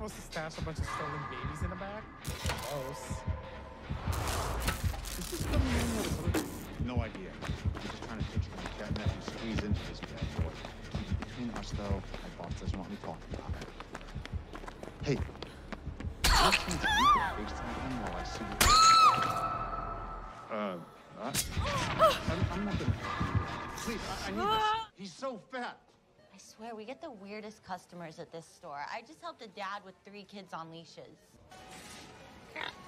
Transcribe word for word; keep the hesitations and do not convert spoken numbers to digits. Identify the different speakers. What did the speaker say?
Speaker 1: supposed to stash a bunch of stolen babies in the back? Gross.
Speaker 2: Is this coming in with a little... No idea. I'm just trying to picture my cat nephew squeeze into this bad boy. Between us, though, my boss doesn't want me talking about it. Hey. Do you think you can FaceTime him while I see you? Uh, I, I'm, I'm not gonna... Please, I, I need this. He's so fat.
Speaker 3: I swear, we get the weirdest customers at this store. I just helped a dad with three kids on leashes.